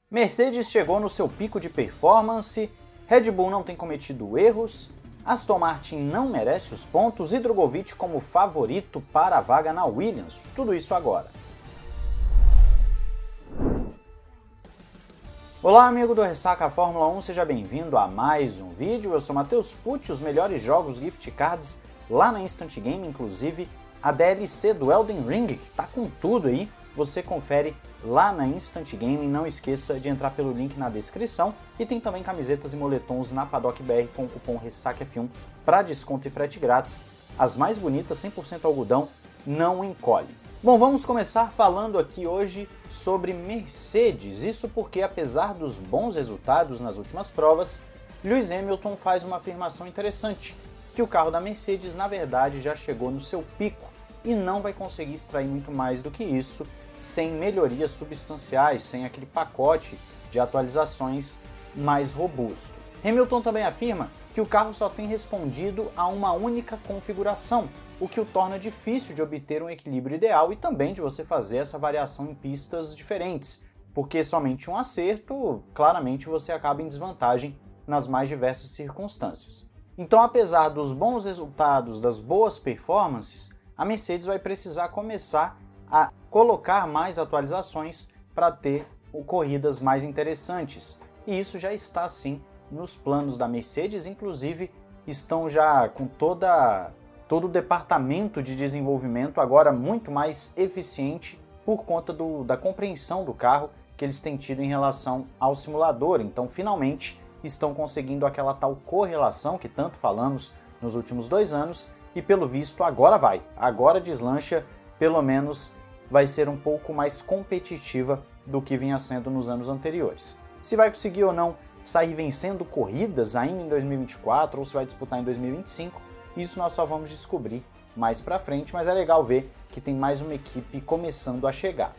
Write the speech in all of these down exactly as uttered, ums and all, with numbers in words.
Mercedes chegou no seu pico de performance, Red Bull não tem cometido erros, Aston Martin não merece os pontos e Drogovic como favorito para a vaga na Williams. Tudo isso agora. Olá amigo do Ressaca Fórmula um, seja bem-vindo a mais um vídeo. Eu sou Matheus Pucci, os melhores jogos gift cards lá na Instant Game, inclusive a D L C do Elden Ring, que tá com tudo aí, você confere lá na Instant Game. Não esqueça de entrar pelo link na descrição e tem também camisetas e moletons na Paddock B R com o cupom Ressaca F um para desconto e frete grátis. As mais bonitas, cem por cento algodão, não encolhe. Bom, vamos começar falando aqui hoje sobre Mercedes, isso porque apesar dos bons resultados nas últimas provas, Lewis Hamilton faz uma afirmação interessante, que o carro da Mercedes na verdade já chegou no seu pico e não vai conseguir extrair muito mais do que isso sem melhorias substanciais, sem aquele pacote de atualizações mais robusto. Hamilton também afirma que o carro só tem respondido a uma única configuração, o que o torna difícil de obter um equilíbrio ideal e também de você fazer essa variação em pistas diferentes, porque somente um acerto, claramente você acaba em desvantagem nas mais diversas circunstâncias. Então, apesar dos bons resultados, das boas performances, a Mercedes vai precisar começar a colocar mais atualizações para ter corridas mais interessantes. E isso já está sim nos planos da Mercedes, inclusive estão já com toda, todo o departamento de desenvolvimento agora muito mais eficiente por conta do, da compreensão do carro que eles têm tido em relação ao simulador. Então finalmente estão conseguindo aquela tal correlação que tanto falamos nos últimos dois anos e pelo visto agora vai, agora deslancha, pelo menos vai ser um pouco mais competitiva do que vinha sendo nos anos anteriores. Se vai conseguir ou não sair vencendo corridas ainda em dois mil e vinte e quatro ou se vai disputar em dois mil e vinte e cinco, isso nós só vamos descobrir mais pra frente, mas é legal ver que tem mais uma equipe começando a chegar.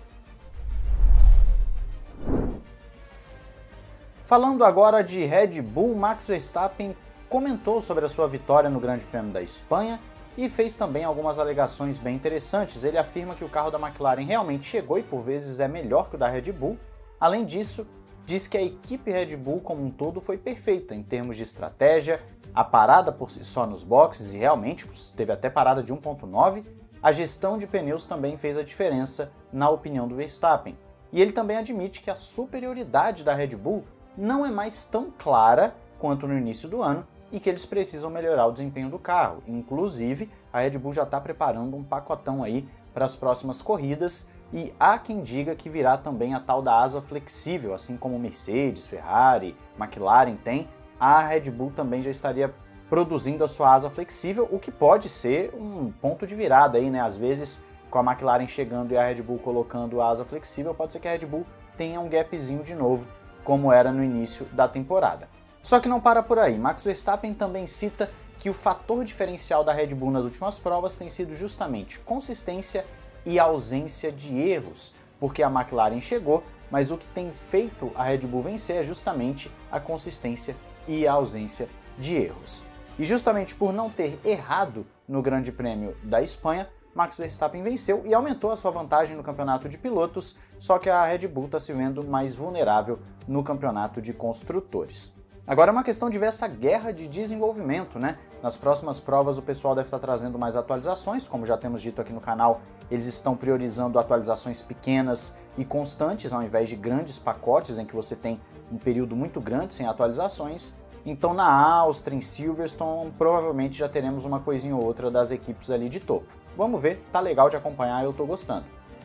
Falando agora de Red Bull, Max Verstappen comentou sobre a sua vitória no Grande Prêmio da Espanha e fez também algumas alegações bem interessantes. Ele afirma que o carro da McLaren realmente chegou e por vezes é melhor que o da Red Bull. Além disso, diz que a equipe Red Bull como um todo foi perfeita em termos de estratégia, a parada por si só nos boxes, e realmente teve até parada de um ponto nove, a gestão de pneus também fez a diferença na opinião do Verstappen. E ele também admite que a superioridade da Red Bull não é mais tão clara quanto no início do ano e que eles precisam melhorar o desempenho do carro. Inclusive, a Red Bull já está preparando um pacotão aí para as próximas corridas e há quem diga que virá também a tal da asa flexível, assim como Mercedes, Ferrari, McLaren tem, a Red Bull também já estaria produzindo a sua asa flexível, o que pode ser um ponto de virada aí, né? Às vezes, com a McLaren chegando e a Red Bull colocando a asa flexível, pode ser que a Red Bull tenha um gapzinho de novo, como era no início da temporada. Só que não para por aí, Max Verstappen também cita que o fator diferencial da Red Bull nas últimas provas tem sido justamente consistência e ausência de erros, porque a McLaren chegou, mas o que tem feito a Red Bull vencer é justamente a consistência e a ausência de erros. E justamente por não ter errado no Grande Prêmio da Espanha, Max Verstappen venceu e aumentou a sua vantagem no campeonato de pilotos, só que a Red Bull está se vendo mais vulnerável no campeonato de construtores. Agora é uma questão de ver essa guerra de desenvolvimento, né? Nas próximas provas o pessoal deve estar trazendo mais atualizações, como já temos dito aqui no canal, eles estão priorizando atualizações pequenas e constantes, ao invés de grandes pacotes em que você tem um período muito grande sem atualizações. Então na Áustria, em Silverstone, provavelmente já teremos uma coisinha ou outra das equipes ali de topo. Vamos ver, tá legal de acompanhar, eu tô gostando.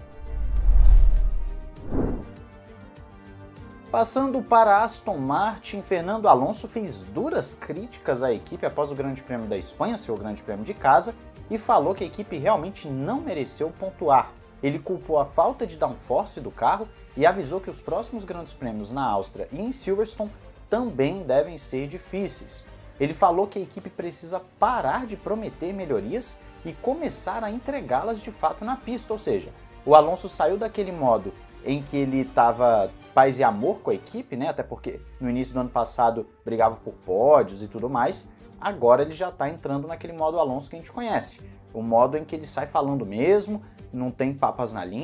Passando para Aston Martin, Fernando Alonso fez duras críticas à equipe após o Grande Prêmio da Espanha, seu Grande Prêmio de casa, e falou que a equipe realmente não mereceu pontuar. Ele culpou a falta de downforce do carro e avisou que os próximos Grandes Prêmios na Áustria e em Silverstone também devem ser difíceis. Ele falou que a equipe precisa parar de prometer melhorias e começar a entregá-las de fato na pista, ou seja, o Alonso saiu daquele modo em que ele estava paz e amor com a equipe, né? Até porque no início do ano passado brigava por pódios e tudo mais, agora ele já está entrando naquele modo Alonso que a gente conhece, o modo em que ele sai falando mesmo, não tem papas na língua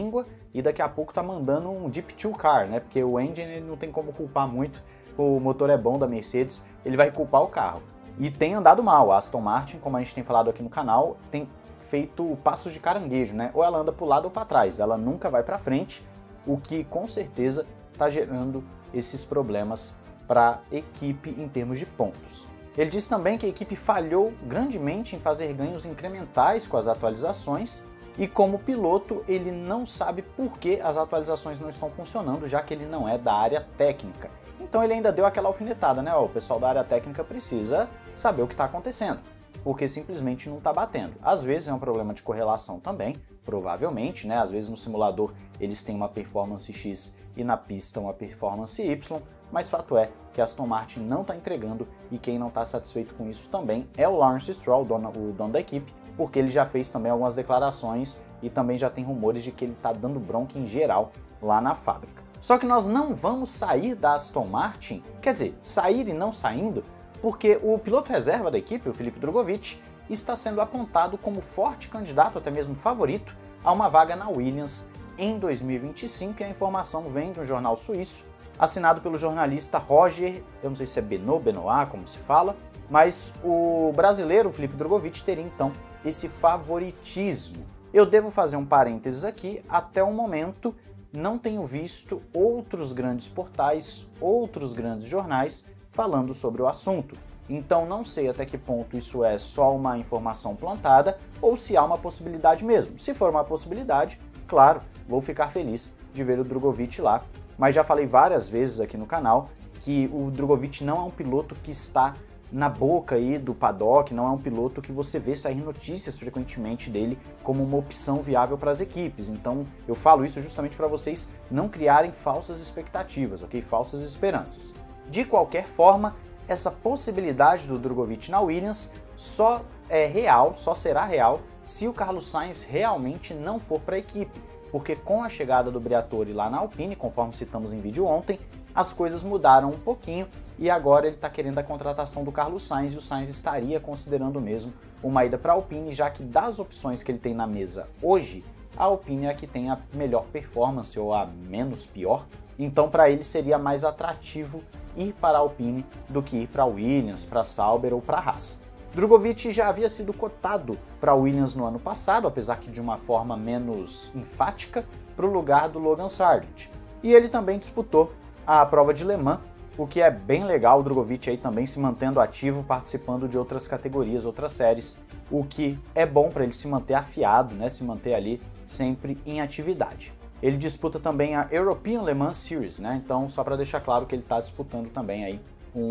e daqui a pouco tá mandando um Deep Two Car, né? Porque o engine ele não tem como culpar muito, o motor é bom da Mercedes, ele vai culpar o carro. E tem andado mal, a Aston Martin, como a gente tem falado aqui no canal, tem feito passos de caranguejo, né? Ou ela anda para o lado ou para trás, ela nunca vai para frente, o que com certeza está gerando esses problemas para a equipe em termos de pontos. Ele disse também que a equipe falhou grandemente em fazer ganhos incrementais com as atualizações e como piloto ele não sabe por que as atualizações não estão funcionando, já que ele não é da área técnica. Então ele ainda deu aquela alfinetada, né? Ó, o pessoal da área técnica precisa saber o que está acontecendo, porque simplesmente não está batendo. Às vezes é um problema de correlação também, provavelmente, né? Às vezes no simulador eles têm uma performance X e na pista uma performance Y, mas fato é que a Aston Martin não está entregando e quem não está satisfeito com isso também é o Lawrence Stroll, o dono, o dono da equipe, porque ele já fez também algumas declarações e também já tem rumores de que ele está dando bronca em geral lá na fábrica. Só que nós não vamos sair da Aston Martin, quer dizer, sair e não saindo, porque o piloto reserva da equipe, o Felipe Drugovich, está sendo apontado como forte candidato, até mesmo favorito, a uma vaga na Williams em dois mil e vinte e cinco, e a informação vem de um jornal suíço, assinado pelo jornalista Roger, eu não sei se é Benoit, Benoit, como se fala, mas o brasileiro Felipe Drugovich teria então esse favoritismo. Eu devo fazer um parênteses aqui, até o momento não tenho visto outros grandes portais, outros grandes jornais falando sobre o assunto. Então não sei até que ponto isso é só uma informação plantada ou se há uma possibilidade mesmo. Se for uma possibilidade, claro, vou ficar feliz de ver o Drugovich lá. Mas já falei várias vezes aqui no canal que o Drugovich não é um piloto que está na boca aí do paddock, não é um piloto que você vê sair notícias frequentemente dele como uma opção viável para as equipes. Então eu falo isso justamente para vocês não criarem falsas expectativas, ok? Falsas esperanças. De qualquer forma, essa possibilidade do Drugovich na Williams só é real, só será real se o Carlos Sainz realmente não for para a equipe, porque com a chegada do Briatore lá na Alpine, conforme citamos em vídeo ontem, as coisas mudaram um pouquinho e agora ele está querendo a contratação do Carlos Sainz e o Sainz estaria considerando mesmo uma ida para a Alpine, já que das opções que ele tem na mesa hoje, a Alpine é a que tem a melhor performance ou a menos pior, então para ele seria mais atrativo ir para a Alpine do que ir para a Williams, para a Sauber ou para a Haas. Drugovich já havia sido cotado para a Williams no ano passado, apesar que de uma forma menos enfática, para o lugar do Logan Sargent. E ele também disputou a prova de Le Mans, o que é bem legal, o Drugovich aí também se mantendo ativo, participando de outras categorias, outras séries, o que é bom para ele se manter afiado, né, se manter ali sempre em atividade. Ele disputa também a European Le Mans Series, né, então só para deixar claro que ele está disputando também aí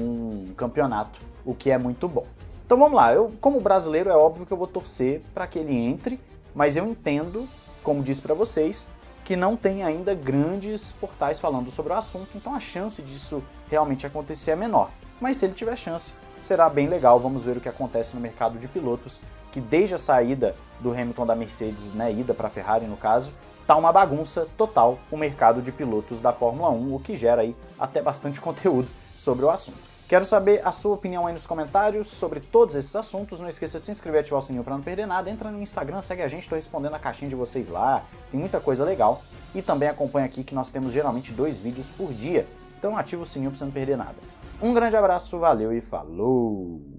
um campeonato, o que é muito bom. Então vamos lá, eu como brasileiro é óbvio que eu vou torcer para que ele entre, mas eu entendo, como disse para vocês, que não tem ainda grandes portais falando sobre o assunto, então a chance disso realmente acontecer é menor. Mas se ele tiver chance, será bem legal, vamos ver o que acontece no mercado de pilotos, que desde a saída do Hamilton da Mercedes, né, ida para a Ferrari no caso, tá uma bagunça total o mercado de pilotos da Fórmula um, o que gera aí até bastante conteúdo sobre o assunto. Quero saber a sua opinião aí nos comentários sobre todos esses assuntos. Não esqueça de se inscrever e ativar o sininho para não perder nada. Entra no Instagram, segue a gente, estou respondendo a caixinha de vocês lá. Tem muita coisa legal. E também acompanha aqui que nós temos geralmente dois vídeos por dia. Então ativa o sininho para você não perder nada. Um grande abraço, valeu e falou!